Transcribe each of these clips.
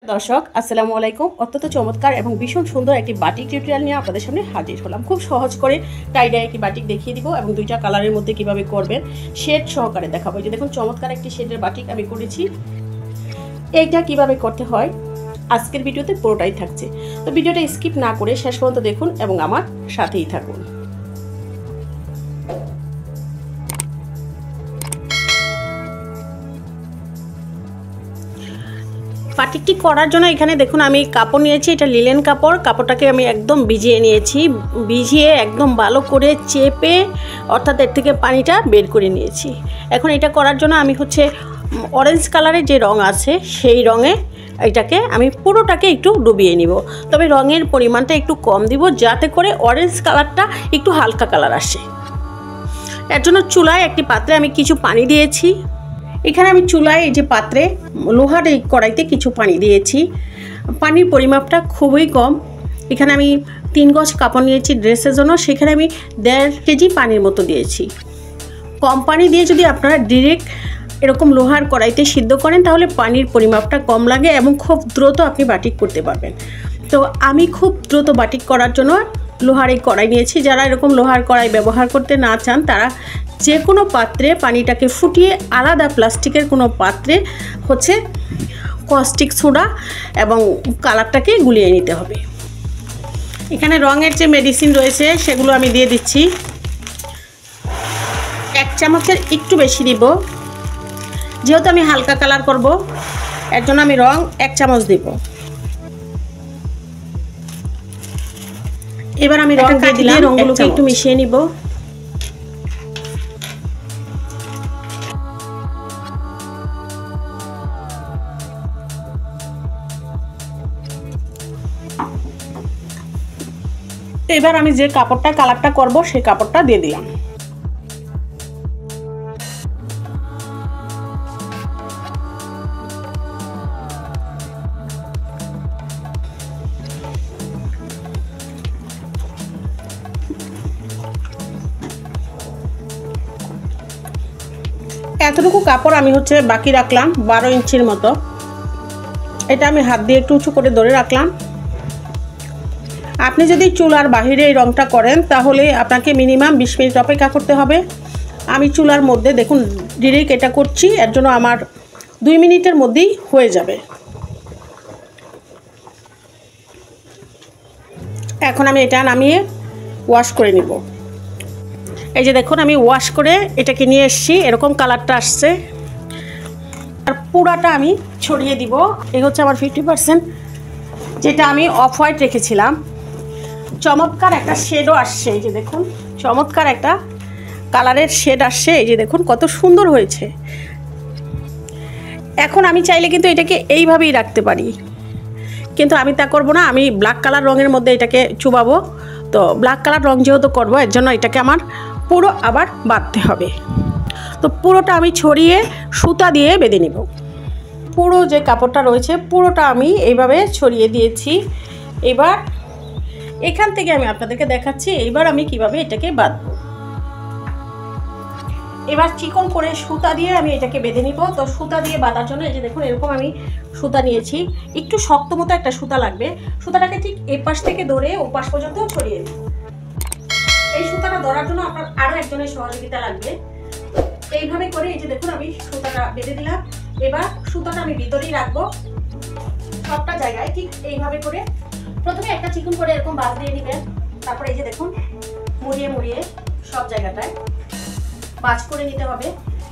দর্শক আসসালামু আলাইকুম। অত্যন্ত চমৎকার এবং ভীষণ সুন্দর একটি বাটিক টিউটোরিয়াল নিয়ে আপনাদের সামনে হাজির হলাম। খুব সহজ করে টাই ডাই একটি বাটিক দেখিয়ে দিব এবং দুইটা কালারের মধ্যে কিভাবে করবেন শেড সহকারে দেখাবো। যে দেখুন চমৎকার একটি শেডের বাটিক আমি করেছি। এইটা কিভাবে করতে হয় আজকের ভিডিওতে পুরোটাই থাকছে, তো ভিডিওটা স্কিপ না করে শেষ পর্যন্ত দেখুন এবং আমার সাথেই থাকুন। বাটিকটি করার জন্য এখানে দেখুন আমি কাপড় নিয়েছি, এটা লিলেন কাপড়। কাপড়টাকে আমি একদম ভিজিয়ে নিয়েছি, ভিজিয়ে একদম ভালো করে চেপে অর্থাৎ এর থেকে পানিটা বের করে নিয়েছি। এখন এটা করার জন্য আমি অরেঞ্জ কালারের যে রং আছে সেই রঙে এটাকে আমি পুরোটাকে একটু ডুবিয়ে নিব, তবে রঙের পরিমাণটা একটু কম দিব যাতে করে অরেঞ্জ কালারটা একটু হালকা কালার আসে। এর জন্য চুলায় একটি পাত্রে আমি কিছু পানি দিয়েছি। এখানে আমি চুলায় এই যে পাত্রে লোহার এই কড়াইতে কিছু পানি দিয়েছি। পানির পরিমাপটা খুবই কম। এখানে আমি 3 গজ কাপড় নিয়েছি ড্রেসের জন্য, সেখানে আমি 1.5 কেজি পানির মতো দিয়েছি। কম পানি দিয়ে যদি আপনারা ডিরেক্ট এরকম লোহার কড়াইতে সিদ্ধ করেন তাহলে পানির পরিমাপটা কম লাগে এবং খুব দ্রুত আপনি বাটিক করতে পারবেন। তো আমি খুব দ্রুত বাটিক করার জন্য লোহার এই কড়াই নিয়েছি। যারা এরকম লোহার কড়াই ব্যবহার করতে না চান তারা যে কোনো পাত্রে পানিটাকে ফুটিয়ে আলাদা প্লাস্টিকের কোনো পাত্রে কস্টিক সোডা এবং কালারটাকে গুলিয়ে নিতে হবে। এখানে রঙের যে মেডিসিন রয়েছে সেগুলো আমি দিয়ে দিচ্ছি। 1 চামচের একটু বেশি দিব, যেহেতু আমি হালকা কালার করব এর জন্য আমি রং 1 চামচ দিব। এবার আমি রং দিয়ে দিলাম, রঙগুলোকে একটু মিশিয়ে নিব। এবার আমি যে কাপড়টা কালারটা করব সেই কাপড়টা দিয়ে দিলাম। এতটুকু কাপড় আমি বাকি রাখলাম 12 ইঞ্চির মতো। এটা আমি হাত দিয়ে একটু উঁচু করে ধরে রাখলাম। আপনি যদি চুলার বাহিরে এই রংটা করেন তাহলে আপনাকে মিনিমাম 20 মিনিট অপেক্ষা করতে হবে। আমি চুলার মধ্যে দেখুন ডিরেক্ট এটা করছি, এর জন্য আমার 2 মিনিটের মধ্যেই হয়ে যাবে। এখন আমি এটা নামিয়ে ওয়াশ করে নিব। এই যে দেখুন আমি ওয়াশ করে এটাকে নিয়ে এসেছি, এরকম কালারটা আসছে। আর পুরাটা আমি ছড়িয়ে দিব। এই আমার 50%, যেটা আমি অফ হোয়াইট রেখেছিলাম। চমৎকার একটা শেডও আসছে, এই যে দেখুন চমৎকার একটা কালারের শেড আসছে। এই যে দেখুন কত সুন্দর হয়েছে। এখন আমি চাইলে কিন্তু এটাকে এইভাবেই রাখতে পারি, কিন্তু আমি তা করব না। আমি ব্ল্যাক কালার রঙের মধ্যে এটাকে চুবাবো। তো ব্ল্যাক কালার রং যেহেতু করবো এর জন্য এটাকে আমার পুরো আবার বাঁধতে হবে। তো পুরোটা আমি ছড়িয়ে সুতা দিয়ে বেঁধে নিব। পুরো যে কাপড়টা রয়েছে পুরোটা আমি এইভাবে ছড়িয়ে দিয়েছি। এবার এখান থেকে আমি আপনাদেরকে দেখাচ্ছি এবার আমি কিভাবে এটাকে বাঁধবো। এবার চিকন করে সুতা দিয়ে আমি এটাকে বেঁধে নিব। তো সুতা দিয়ে বাঁধার জন্য এই যে দেখুন এরকম আমি সুতা নিয়েছি। একটু শক্ত মতো একটা সুতা লাগবে। সুতাটাকে ঠিক এই পাশ থেকে ধরে ও পাশ পর্যন্ত ছড়িয়ে দিই। এই সুতাটা ধরার জন্য আপনার আরও একজনের সহযোগিতা লাগবে। এইভাবে করে এই যে দেখুন আমি সুতাটা বেঁধে দিলাম। এবার সুতাটা আমি ভিতরেই রাখবো সবটা জায়গায়। ঠিক এইভাবে করে প্রথমে একটা চিকন করে এরকম বাঁধ দিয়ে নেবেন। তারপরে এই যে দেখুন মুড়িয়ে মুড়িয়ে সব জায়গাটায় বাজ করে নিতে হবে।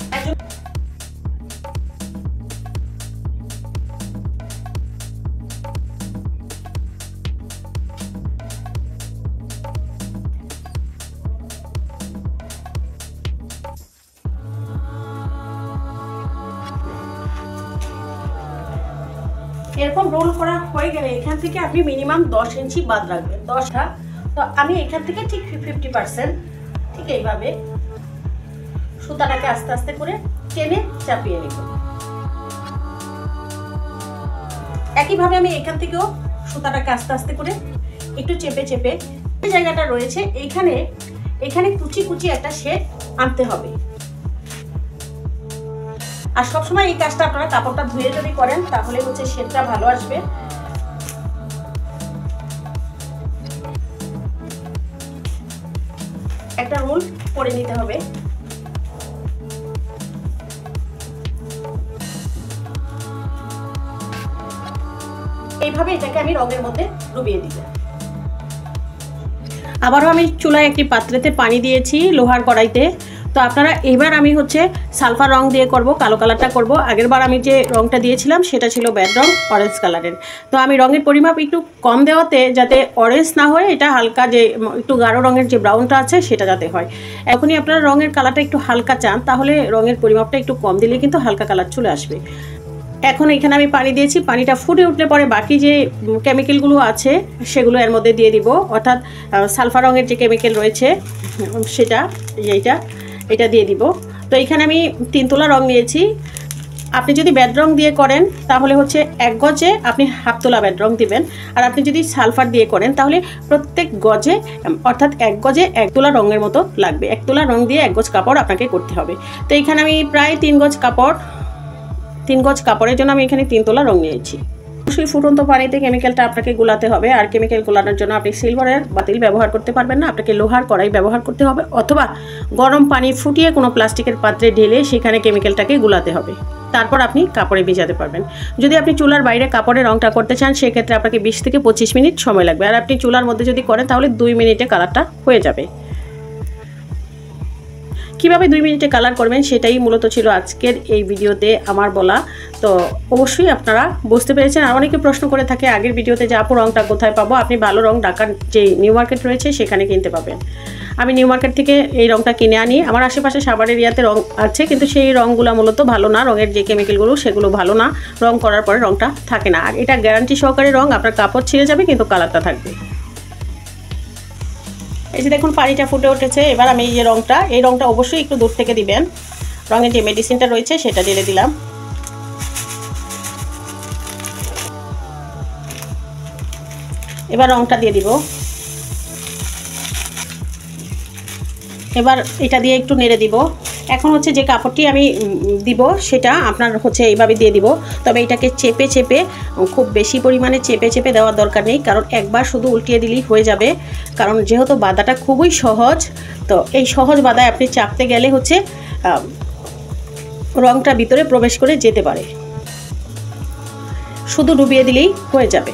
এরকম রোল করা হয়ে গেলে এখান থেকে আপনি মিনিমাম 10 ইঞ্চি বাদ রাখবেন, 10টা। তো আমি এখান থেকে ঠিক 50% ঠিক এইভাবে সুতাটাকে আস্তে আস্তে করে টেনে চাপিয়ে নেব। একইভাবে আমি এখান থেকেও সুতাটাকে আস্তে আস্তে করে একটু চেপে চেপে যে জায়গাটা রয়েছে এখানে কুচি কুচি একটা শেড আনতে হবে। আর সবসময় এই কাজটা আপনারা কাপড়টা ধুয়ে যদি করেন তাহলে হচ্ছে শেডটা ভালো আসবে। একটা রোল করে নিতে হবে। এইভাবে এটাকে আমি রঙের মধ্যে ডুবিয়ে দিব। আবারও আমি চুলায় একটি পাত্রেতে পানি দিয়েছি লোহার কড়াইতে। তো আপনারা এবার আমি হচ্ছে সালফার রং দিয়ে করব, কালো কালারটা করব। আগেরবার আমি যে রংটা দিয়েছিলাম সেটা ছিল ব্যাড রং, অরেঞ্জ কালারের। তো আমি রঙের পরিমাপ একটু কম দেওয়াতে যাতে অরেঞ্জ না হয়, এটা হালকা যে একটু গাঢ় রঙের যে ব্রাউনটা আছে সেটা যাতে হয়। এখনই আপনারা রঙের কালারটা একটু হালকা চান তাহলে রঙের পরিমাপটা একটু কম দিলে কিন্তু হালকা কালার চলে আসবে। এখন এখানে আমি পানি দিয়েছি, পানিটা ফুটে উঠলে পরে বাকি যে কেমিক্যালগুলো আছে সেগুলো এর মধ্যে দিয়ে দিব, অর্থাৎ সালফার রঙের যে কেমিক্যাল রয়েছে সেটা এটা দিয়ে দিব। তো এখানে আমি 3 তোলা রং নিয়েছি। আপনি যদি ব্যাড রং দিয়ে করেন তাহলে হচ্ছে 1 গজে আপনি হাফ তোলা ব্যাড রং দিবেন, আর আপনি যদি সালফার দিয়ে করেন তাহলে প্রত্যেক গজে অর্থাৎ 1 গজে 1 তোলা রঙের মতো লাগবে। 1 তোলা রং দিয়ে 1 গজ কাপড় আপনাকে করতে হবে। তো এখানে আমি প্রায় 3 গজ কাপড়ের জন্য আমি এখানে 3 তোলা রং নিয়েছি। অবশ্যই ফুটন্ত পানিতে কেমিক্যালটা আপনাকে গুলাতে হবে, আর কেমিক্যাল গুলানোর জন্য আপনি সিলভারের বাতিল ব্যবহার করতে পারবেন না, আপনাকে লোহার কড়াই ব্যবহার করতে হবে, অথবা গরম পানি ফুটিয়ে কোনো প্লাস্টিকের পাত্রে ঢেলে সেখানে কেমিক্যালটাকে গুলাতে হবে। তারপর আপনি কাপড়ে ভিজাতে পারবেন। যদি আপনি চুলার বাইরে কাপড়ে রংটা করতে চান সেক্ষেত্রে আপনাকে 20 থেকে 25 মিনিট সময় লাগবে, আর আপনি চুলার মধ্যে যদি করেন তাহলে 2 মিনিটে কালারটা হয়ে যাবে। কিভাবে 2 মিনিটে কালার করবেন সেটাই মূলত ছিল আজকের এই ভিডিওতে আমার বলা। তো অবশ্যই আপনারা বুঝতে পেরেছেন। আর অনেকে প্রশ্ন করে থাকে আগের ভিডিওতে যে আপু রংটা কোথায় পাবো? আপনি ভালো রং ঢাকার যে নিউ মার্কেট রয়েছে সেখানে কিনতে পাবেন। আমি নিউ মার্কেট থেকে এই রংটা কিনে আনি। আমার আশেপাশে সাভার এরিয়াতে রং আছে, কিন্তু সেই রংগুলো মূলত ভালো না, রঙের যে কেমিক্যালগুলো সেগুলো ভালো না, রং করার পরে রংটা থাকে না। আর এটা গ্যারান্টি সহকারে রং, আপনার কাপড় ছিঁড়ে যাবে কিন্তু কালারটা থাকবে। এই যে দেখুন পানিটা ফুটে উঠেছে। এবার আমি এই রংটা অবশ্যই একটু দূর থেকে দিবেন। রঙের যে মেডিসিনটা রয়েছে সেটা ঢেলে দিলাম। এবার রংটা দিয়ে দিব। এবার এটা দিয়ে একটু নেড়ে দিব। এখন হচ্ছে যে কাপড়টি আমি দিব সেটা আপনার হচ্ছে এইভাবে দিয়ে দিব, তবে এটাকে চেপে চেপে, খুব বেশি পরিমাণে চেপে চেপে দেওয়ার দরকার নেই, কারণ একবার শুধু উল্টিয়ে দিলেই হয়ে যাবে। কারণ যেহেতু বাঁধাটা খুবই সহজ, তো এই সহজ বাঁধায় আপনি চাপতে গেলে হচ্ছে রংটা ভিতরে প্রবেশ করে যেতে পারে। শুধু ডুবিয়ে দিলেই হয়ে যাবে।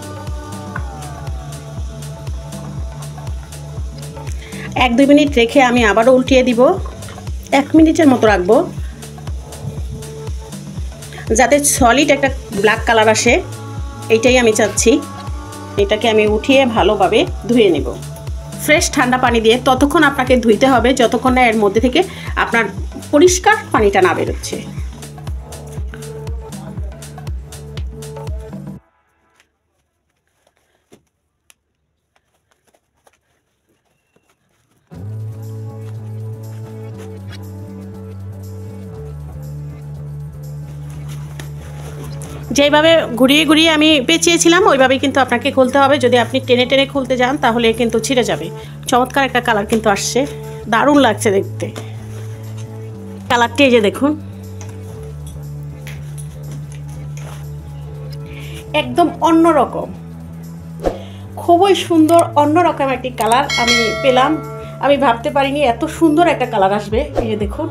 1-2 মিনিট রেখে আমি আবারও উল্টিয়ে দিব। 1 মিনিটের মতো রাখবো যাতে সলিড একটা ব্ল্যাক কালার আসে, এইটাই আমি চাচ্ছি। এটাকে আমি উঠিয়ে ভালোভাবে ধুয়ে নেব ফ্রেশ ঠান্ডা পানি দিয়ে। ততক্ষণ আপনাকে ধুইতে হবে যতক্ষণ না এর মধ্যে থেকে আপনার পরিষ্কার পানিটা না বেরোচ্ছে। যেইভাবে ঘুরিয়ে ঘুরিয়ে আমি পেঁচিয়েছিলাম ওইভাবেই কিন্তু আপনাকে খুলতে হবে। যদি আপনি টেনে টেনে খুলতে যান তাহলে কিন্তু ছিঁড়ে যাবে। চমৎকার একটা কালার কিন্তু আসছে, দারুণ লাগছে দেখতে। কালারটি এই যে দেখুন, একদম অন্যরকম, খুবই সুন্দর অন্যরকম একটি কালার আমি পেলাম। আমি ভাবতে পারিনি এত সুন্দর একটা কালার আসবে। এই যে দেখুন,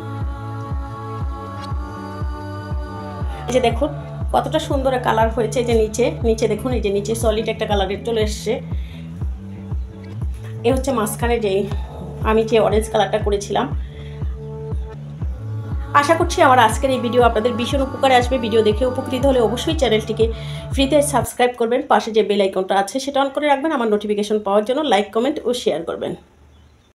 এই যে দেখুন কতটা সুন্দর কালার হয়েছে। এই যে নিচে দেখুন, এই যে নিচে সলিড একটা কালারের চলে এসছে। এ হচ্ছে মাঝখানে আমি যে অরেঞ্জ কালারটা করেছিলাম। আশা করছি আমার আজকের এই ভিডিও আপনাদের ভীষণ উপকারে আসবে। ভিডিও দেখে উপকৃত হলে অবশ্যই চ্যানেলটিকে ফ্রিতে সাবস্ক্রাইব করবেন। পাশে যে বেল আইকনটা আছে সেটা অন করে রাখবেন আমার নোটিফিকেশন পাওয়ার জন্য। লাইক, কমেন্ট ও শেয়ার করবেন।